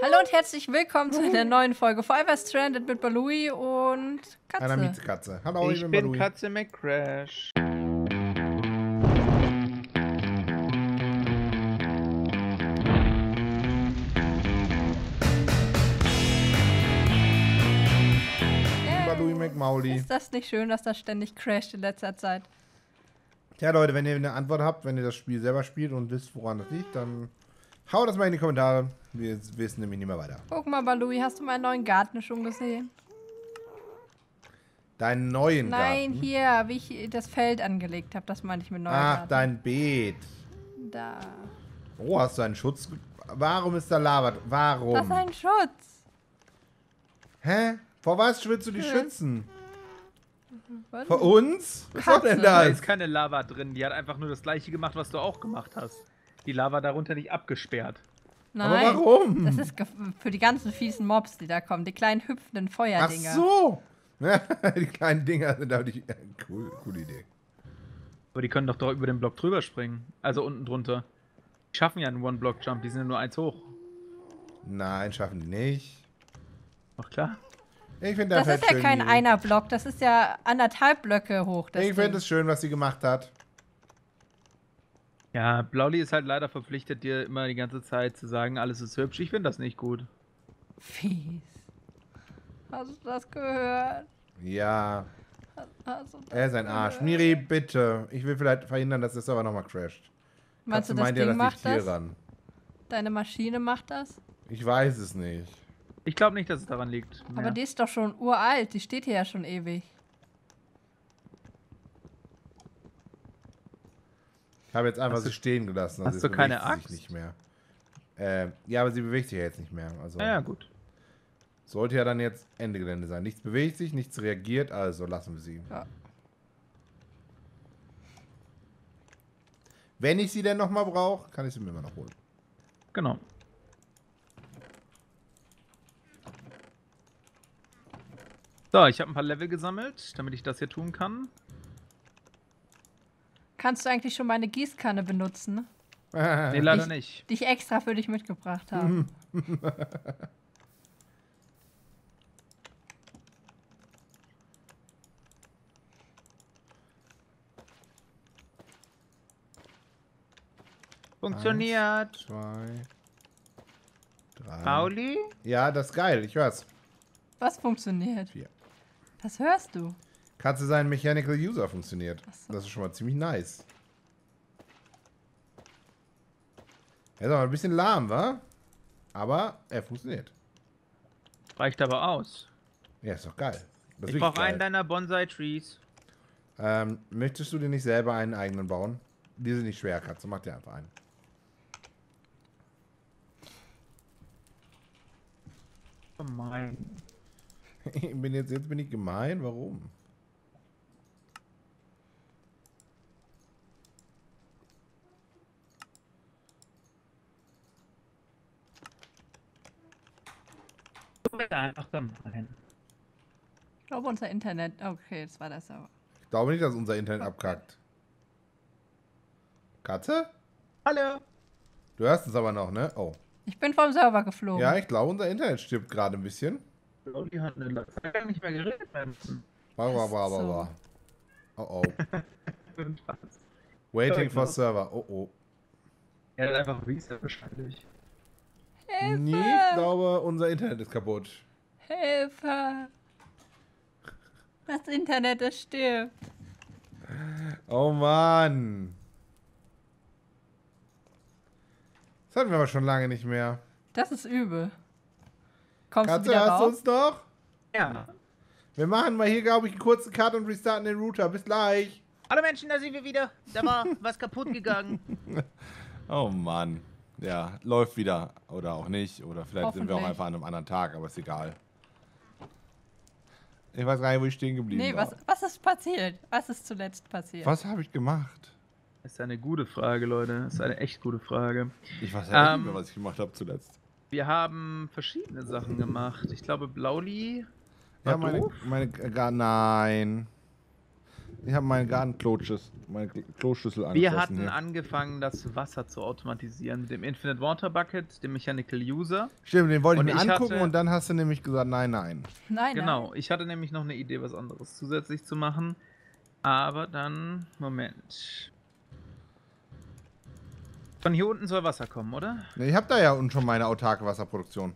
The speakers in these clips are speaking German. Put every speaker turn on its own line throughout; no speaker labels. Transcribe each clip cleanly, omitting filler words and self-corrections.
Hallo und herzlich willkommen zu einer neuen Folge Forever Stranded mit Balui und Katze.
Einer Miezekatze. Hallo,
Ich bin
Balui.
Katze McCrash.
Balui McMauli.
Ist das nicht schön, dass das ständig crasht in letzter Zeit?
Ja, Leute, wenn ihr eine Antwort habt, wenn ihr das Spiel selber spielt und wisst, woran das liegt, dann haut das mal in die Kommentare. Wir wissen nämlich nicht mehr weiter.
Guck mal, Balui, hast du meinen neuen Garten schon gesehen?
Deinen neuen
Nein,
Garten?
hier, wie ich das Feld angelegt habe, das meine ich mit neuem
Ach,
Garten.
dein Beet.
Da.
Oh, hast du einen Schutz? Warum ist da Lava? Warum?
Das ist ein Schutz.
Hä? Vor was willst du die
Hm.
schützen?
Was?
Vor uns? Was soll denn
Katze.
Da
das?
ist keine Lava drin. Die hat einfach nur das gleiche gemacht, was du auch gemacht hast. Die Lava darunter nicht abgesperrt.
Nein.
Aber warum?
Das ist für die ganzen fiesen Mobs, die da kommen. Die kleinen hüpfenden
Ach
Feuerdinger.
so. Die kleinen Dinger sind aber die... Coole Idee.
Aber die können doch über den Block drüber springen. Also unten drunter. Die schaffen ja einen One-Block-Jump. Die sind ja nur eins hoch.
Nein, schaffen die nicht.
Ach klar.
Ich finde
Das ist ja
schön,
kein
wie-
einer Block, das ist ja 1,5 Blöcke hoch. Das
Ich
Ding.
finde es schön, was sie gemacht hat.
Ja, Blauli ist halt leider verpflichtet, dir immer die ganze Zeit zu sagen, alles ist hübsch. Ich finde das nicht gut.
Fies. Hast du das gehört?
Ja,
Hast du das
er ist ein Arsch.
gehört?
Miri, bitte. Ich will vielleicht verhindern, dass der Server nochmal crasht.
Meinst du,
Katze
das
meint ja,
Ding
das liegt
macht
hier
das?
ran.
Deine Maschine macht das?
Ich weiß es nicht.
Ich glaube nicht, dass es daran liegt.
Aber
mehr.
die ist doch schon uralt, die steht hier ja schon ewig.
Ich habe jetzt einfach
Hast du-
sie stehen gelassen.
hast
jetzt
du keine
bewegt sie sich
Axt?
nicht mehr. Ja, aber sie bewegt sich ja jetzt nicht mehr. Also
Ja, gut.
sollte ja dann jetzt Ende Gelände sein. Nichts bewegt sich, nichts reagiert, also lassen wir sie.
Ja.
Wenn ich sie denn nochmal brauche, kann ich sie mir immer noch holen.
Genau. So, ich habe ein paar Level gesammelt, damit ich das hier tun kann.
Kannst du eigentlich schon meine Gießkanne benutzen,
Nee, leider nicht.
die ich extra für dich mitgebracht habe?
Funktioniert.
2, 3.
Pauli?
Ja, das ist geil, ich hör's.
Was funktioniert?
4.
Was hörst du?
Katze sein Mechanical User funktioniert.
Ach so.
Das ist schon mal ziemlich nice. Er ist aber ein bisschen lahm, wa? Aber er funktioniert.
Reicht aber aus.
Ja, ist doch geil. Das ist
Ich
wirklich
brauche
geil.
einen deiner Bonsai-Trees.
Möchtest du dir nicht selber einen eigenen bauen? Die sind nicht schwer, Katze. Mach dir einfach einen.
Gemein.
Jetzt bin ich gemein. Warum?
Einfach gemein.
Ich glaube, unser Internet. Okay, jetzt war das aber.
Ich glaube nicht, dass unser Internet abkackt. Katze?
Hallo.
Du hörst uns aber noch, ne? Oh.
Ich bin vom Server geflogen.
Ja, ich glaube, unser Internet stirbt gerade ein bisschen.
Pauli hat eine Zeit nicht mehr geredet werden.
Oh oh. Waiting for server. Oh oh.
Er hat einfach Reset wahrscheinlich.
Hilfe!
Nee, ich glaube, unser Internet ist kaputt.
Hilfe! Das Internet, das stirbt.
Oh Mann. Das hatten wir aber schon lange nicht mehr.
Das ist übel. Kommst du
Katze,
wieder
hörst du
raus?
uns noch?
Ja.
Wir machen mal hier, glaube ich, einen kurzen Cut und restarten den Router. Bis gleich.
Hallo Menschen, da sind wir wieder. Da war was kaputt gegangen.
Oh Mann. Ja, läuft wieder. Oder auch nicht. Oder vielleicht sind wir auch
Hoffentlich.
einfach an einem anderen Tag, aber ist egal. Ich weiß gar nicht, wo ich stehen geblieben
Nee,
war.
was ist passiert? Was ist zuletzt passiert?
Was habe ich gemacht?
Das ist eine gute Frage, Leute. Das ist eine echt gute Frage.
Ich weiß ja
Ähm,
nicht mehr, was ich gemacht habe zuletzt.
Wir haben verschiedene Sachen gemacht. Ich glaube, Blauli war
Ja,
doof.
nein. Ich habe meinen Gartenkloschüssel
Wir
angeschlossen
hatten
hier.
angefangen, das Wasser zu automatisieren mit dem Infinite Water Bucket, dem Mechanical User.
Stimmt, den wollte
Und
ich mir
ich
angucken
hatte-
und dann hast du nämlich gesagt, nein, nein.
Nein,
Genau, ich hatte nämlich noch eine Idee, was anderes zusätzlich zu machen. Aber dann, Moment. Von hier unten soll Wasser kommen, oder?
Ne, ich habe da ja unten schon meine autarke Wasserproduktion.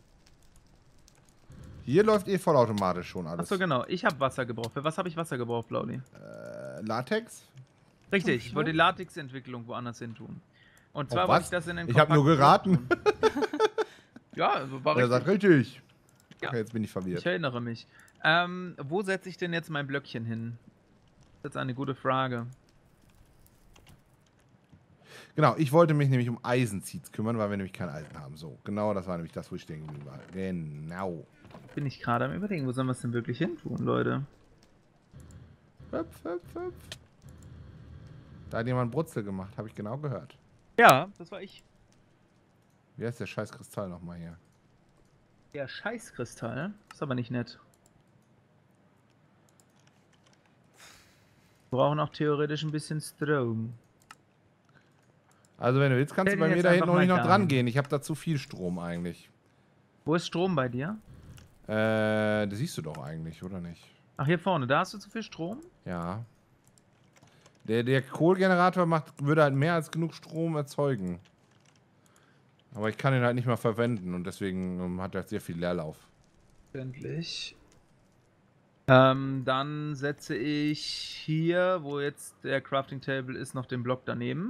Hier läuft eh vollautomatisch schon alles.
Achso, genau. Ich habe Wasser gebraucht. Für was habe ich Wasser gebraucht, Blauli?
Latex?
Richtig, ich wollte die Latexentwicklung woanders hin tun. Und zwar
Auf
wollte
was?
ich das in den
Ich habe nur
kompakten
geraten.
Fluss tun. Ja, also war
Er
richtig.
sagt richtig.
Ja.
Okay, jetzt bin ich verwirrt.
Ich erinnere mich. Wo setze ich denn jetzt mein Blöckchen hin? Das ist eine gute Frage.
Genau, ich wollte mich nämlich um Eisenseeds kümmern, weil wir nämlich kein Eisen haben. So, genau, das war nämlich das, wo ich stehen geblieben war. Genau.
Bin ich gerade am Überlegen, wo sollen wir es denn wirklich hin tun, Leute?
Hüpf, hüpf, hüpf. Da hat jemand Brutzel gemacht, habe ich genau gehört.
Ja, das war ich.
Wie heißt der scheiß Kristall nochmal hier?
Der Scheißkristall. Ist aber nicht nett. Wir brauchen auch theoretisch ein bisschen Strom.
Also wenn du willst, kannst
Stell
du bei
den
mir
jetzt
da hinten
einfach
noch nicht
mal
noch
da
dran
hin.
gehen. Ich habe da zu viel Strom eigentlich.
Wo ist Strom bei dir?
Das siehst du doch eigentlich, oder nicht?
Ach, hier vorne. Da hast du zu viel Strom?
Ja. Der Kohlgenerator würde halt mehr als genug Strom erzeugen. Aber ich kann ihn halt nicht mal verwenden und deswegen hat er sehr viel Leerlauf.
Verständlich. Dann setze ich hier, wo jetzt der Crafting Table ist, noch den Block daneben.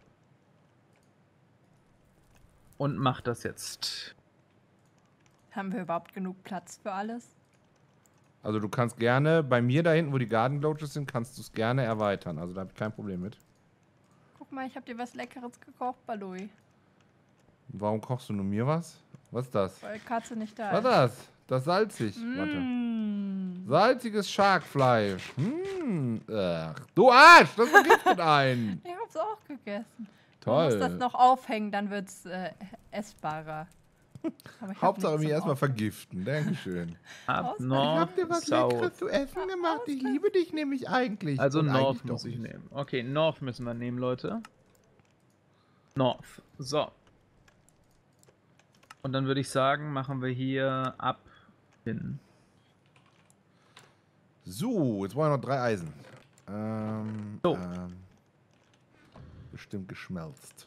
Und mach das jetzt.
Haben wir überhaupt genug Platz für alles?
Also du kannst gerne, bei mir da hinten, wo die Garden Loaches sind, kannst du es gerne erweitern. Also da habe ich kein Problem mit.
Guck mal, ich habe dir was Leckeres gekocht, Balui.
Warum kochst du nur mir was? Was ist das?
Weil Katze nicht da
Was ist
ist.
das? Das ist salzig. Warte.
Mm.
Salziges Scharkfleisch. Ach, du Arsch, das vergiftet einen.
Ich hab's auch gegessen.
Toll.
Man muss das noch aufhängen, dann wird's essbarer. Aber ich hab
Hauptsache
nichts
mich
zum
erstmal
Aufhängen.
vergiften. Dankeschön.
Ab
Ich
North, South.
zu essen gemacht. Ich liebe dich nämlich eigentlich.
Also
Und
North
eigentlich
muss
doch
ich
nicht.
nehmen. Okay, North müssen wir nehmen, Leute. North. So. Und dann würde ich sagen, machen wir hier ab hin.
So, jetzt wollen wir noch 3 Eisen.
So.
Bestimmt geschmelzt.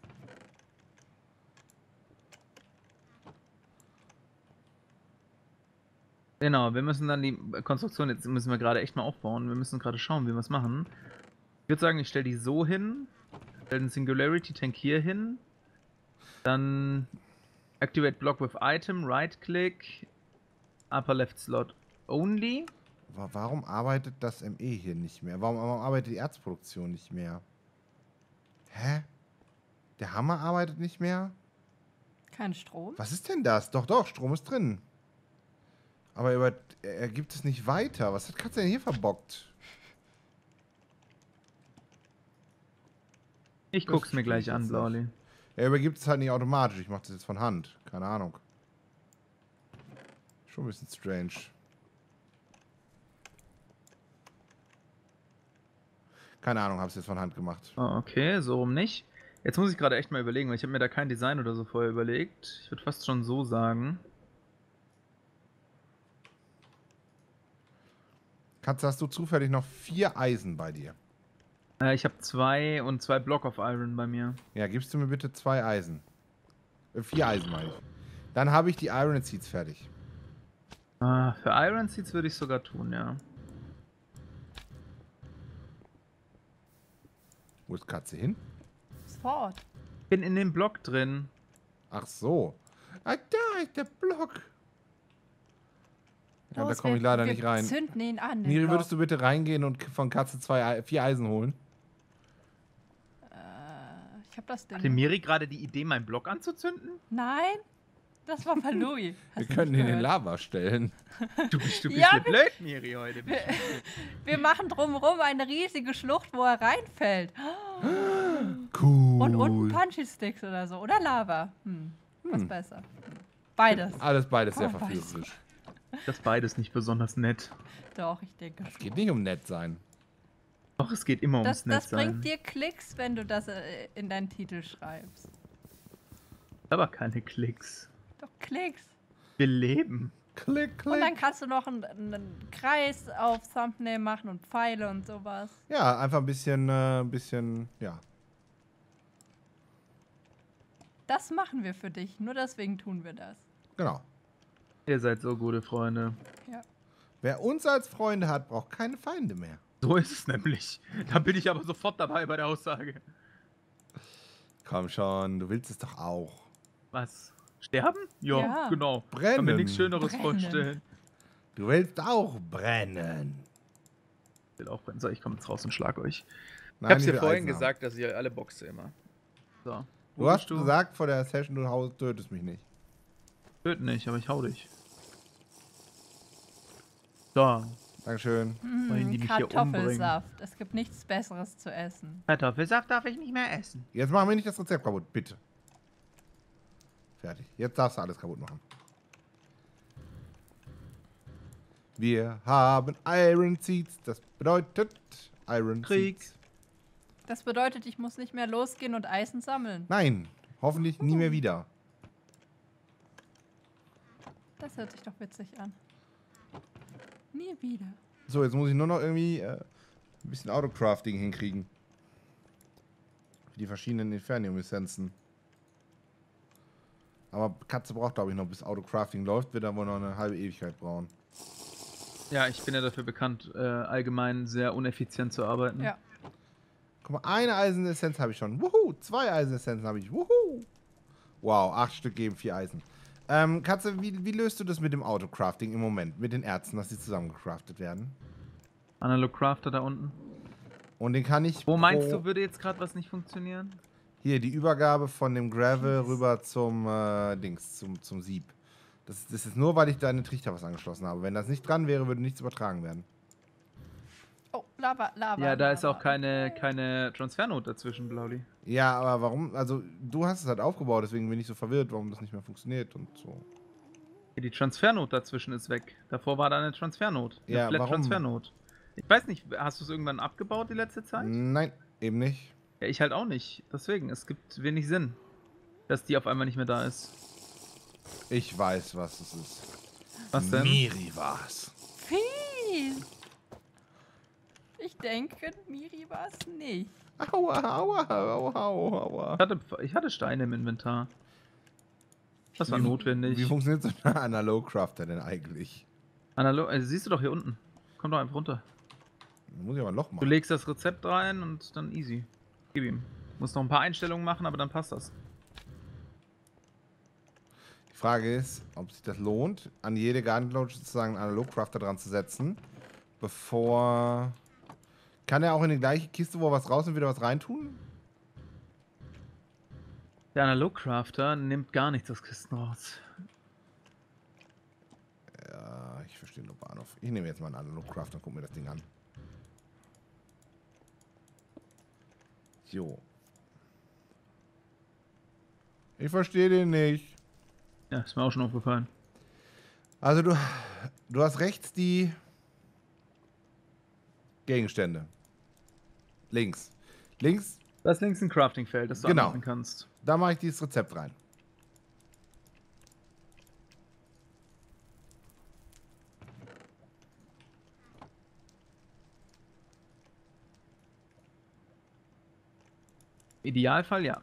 Genau, wir müssen dann die Konstruktion, jetzt müssen wir gerade echt mal aufbauen. Wir müssen gerade schauen, wie wir es machen. Ich würde sagen, ich stelle die so hin. Stelle den Singularity Tank hier hin. Dann Activate Block with Item, Right-Click, Upper Left Slot Only.
Warum arbeitet das ME hier nicht mehr? Warum arbeitet die Erzproduktion nicht mehr? Hä? Der Hammer arbeitet nicht mehr?
Kein Strom?
Was ist denn das? Doch, Strom ist drin. Aber er gibt es nicht weiter. Was hat Katze denn hier verbockt?
Ich
Das
guck's mir gleich
verstehe ich
an,
jetzt
Blauli.
Er übergibt es halt nicht automatisch. Ich mache das jetzt von Hand. Keine Ahnung. Schon ein bisschen strange. Keine Ahnung, hab's jetzt von Hand gemacht.
Oh, okay, so rum nicht. Jetzt muss ich gerade echt mal überlegen, weil ich habe mir da kein Design oder so vorher überlegt. Ich würde fast schon so sagen.
Katze, hast du zufällig noch 4 Eisen bei dir?
Ich habe 2 und 2 Block of Iron bei mir.
Ja, gibst du mir bitte 2 Eisen. 4 Eisen meine ich. Dann habe ich die Iron Seeds fertig.
Für Iron Seeds würde ich sogar tun, ja.
Wo ist Katze hin?
Sofort.
Bin in dem Block drin.
Ach so. Ah, da ist der Block. Ja, da komme ich leider nicht rein.
Zünden ihn an. den
Miri,
Block.
würdest du bitte reingehen und von Katze 4 Eisen holen?
Ich hab das Ding.
Hatte Miri gerade die Idee, meinen Block anzuzünden?
Nein, das war Balui.
Wir können ihn in den Lava stellen.
Du bist
Ja,
ne blöd, Miri, heute.
Wir machen drumherum eine riesige Schlucht, wo er reinfällt.
Cool.
Und unten Punchy Sticks oder so. Oder Lava. Was besser. Beides.
Beides sehr
Beides.
verführerisch.
Das beides nicht besonders nett.
Doch, ich denke
Es
schon.
geht nicht um nett sein.
Doch, es geht immer ums
Das
Nett sein.
bringt dir Klicks, wenn du das in deinen Titel schreibst.
Aber keine Klicks.
Doch Klicks.
Wir leben.
Klick,
Und dann
klick.
kannst du noch einen Kreis auf Thumbnail machen und Pfeile und sowas.
Ja, einfach ein bisschen, ja.
Das machen wir für dich. Nur deswegen tun wir das.
Genau.
Ihr seid so gute Freunde.
Ja.
Wer uns als Freunde hat, braucht keine Feinde mehr.
So ist es nämlich. Da bin ich aber sofort dabei bei der Aussage.
Komm schon, du willst es doch auch.
Was? Sterben? Ja,
Ja.
genau.
Brennen.
Kann mir nichts Schöneres
Brennen.
vorstellen.
Du willst auch brennen.
Ich will auch brennen. So, ich komme jetzt raus und schlag euch.
Nein,
Ich hab's
ich
dir
will
vorhin
Eisen haben.
gesagt, dass ihr alle boxe immer. So.
Du hast gesagt vor der Session, du tötest mich nicht.
Töten nicht, aber ich hau dich. So.
Dankeschön.
Wollen die mich hier
Kartoffelsaft. Es gibt nichts Besseres zu essen.
Kartoffelsaft darf ich nicht mehr essen.
Jetzt machen wir nicht das Rezept kaputt, bitte. Fertig. Jetzt darfst du alles kaputt machen. Wir haben Iron Seeds. Das bedeutet Iron
Krieg.
Seeds.
Das bedeutet, ich muss nicht mehr losgehen und Eisen sammeln.
Nein, hoffentlich nie mehr wieder.
Das hört sich doch witzig an. Nie wieder.
So, jetzt muss ich nur noch irgendwie ein bisschen Autocrafting hinkriegen. Für die verschiedenen Infernium-Essenzen. Aber Katze braucht, glaube ich, noch, bis Autocrafting läuft, wird er wohl noch eine halbe Ewigkeit brauchen.
Ja, ich bin ja dafür bekannt, allgemein sehr uneffizient zu arbeiten.
Ja.
Guck mal, eine Eisenessenz habe ich schon. Wuhu! 2 Eisenessenzen habe ich. Wuhu! Wow, 8 Stück geben 4 Eisen. Katze, wie löst du das mit dem Autocrafting im Moment? Mit den Erzen, dass sie zusammengecraftet werden?
Analog Crafter da unten.
Und den kann ich...
Wo meinst du, würde jetzt gerade was nicht funktionieren?
Hier, die Übergabe von dem Gravel rüber zum zum Sieb. Das ist nur, weil ich da eine Trichter was angeschlossen habe. Wenn das nicht dran wäre, würde nichts übertragen werden.
Oh, Lava.
Ja, da ist
Lava.
auch keine Transfernote dazwischen, Blauli.
Ja, aber warum? Also, du hast es halt aufgebaut, deswegen bin ich so verwirrt, warum das nicht mehr funktioniert und so.
Die Transfernote dazwischen ist weg. Davor war da eine Transfernote. Eine
Ja, warum?
Transfernote. Ich weiß nicht, hast du es irgendwann abgebaut die letzte Zeit?
Nein, eben nicht.
Ja, ich halt auch nicht. Deswegen, es gibt wenig Sinn, dass die auf einmal nicht mehr da ist.
Ich weiß, was es ist.
Was denn?
Miri war's.
Fies. Ich denke, Miri war es nicht.
Aua, aua, aua, aua, aua.
Ich hatte Steine im Inventar. Das war notwendig.
Wie funktioniert so ein Analog-Crafter denn eigentlich?
Analog, siehst du doch hier unten. Komm doch einfach runter.
Da muss ich aber ein Loch
Du
machen.
legst das Rezept rein und dann easy. Gib ihm. Muss noch ein paar Einstellungen machen, aber dann passt das.
Die Frage ist, ob sich das lohnt, an jede Garden-Lodge sozusagen einen Analog-Crafter dran zu setzen, bevor... Kann er auch in die gleiche Kiste, wo er was raus und wieder was reintun?
Der Analog Crafter nimmt gar nichts aus Kisten raus.
Ja, ich verstehe nur Bahnhof. Ich nehme jetzt mal einen Analog-Crafter und gucke mir das Ding an. Jo. Ich verstehe den nicht.
Ja, ist mir auch schon aufgefallen.
Also du hast rechts die Gegenstände. Links. Links,
Da ist links ein Crafting-Feld, das du
Genau.
anmachen kannst.
da mache ich dieses Rezept rein.
Idealfall ja.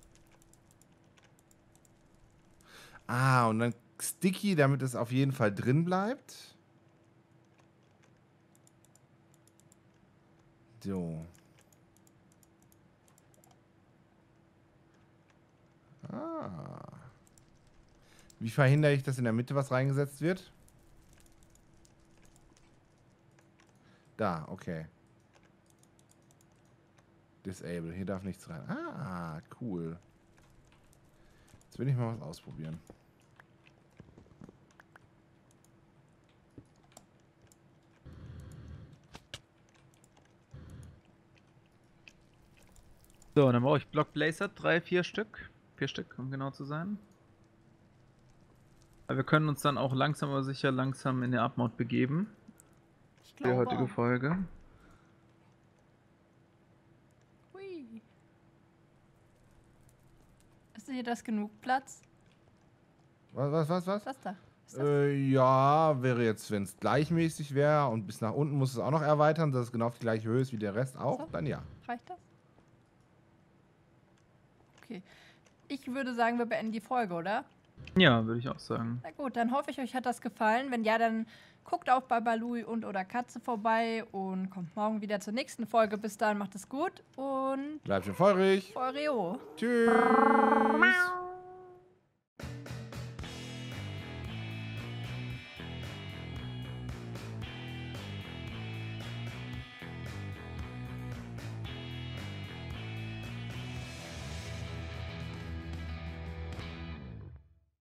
Ah, und dann Sticky, damit es auf jeden Fall drin bleibt. So. Ah. Wie verhindere ich, dass in der Mitte was reingesetzt wird? Da, okay. Disable, hier darf nichts rein. Ah, cool. Jetzt will ich mal was ausprobieren.
So, dann brauche ich Block Blazer, 4 Stück. 4 Stück, um genau zu sein. Aber wir können uns dann auch langsam aber sicher langsam in der Abmod begeben.
Ich
Für die
glaube
heutige
auch.
Folge.
du hier das genug Platz?
Was?
Was da? Ist das?
Ja, wäre jetzt, wenn es gleichmäßig wäre und bis nach unten muss es auch noch erweitern, dass es genau auf die gleiche Höhe ist wie der Rest auch,
So.
dann ja.
Reicht das? Okay. Ich würde sagen, wir beenden die Folge, oder?
Ja, würde ich auch sagen.
Na gut, dann hoffe ich, euch hat das gefallen. Wenn ja, dann guckt auch bei Balui und oder Katze vorbei und kommt morgen wieder zur nächsten Folge. Bis dahin macht es gut und
Bleibt schön feurig.
Eureo.
Tschüss.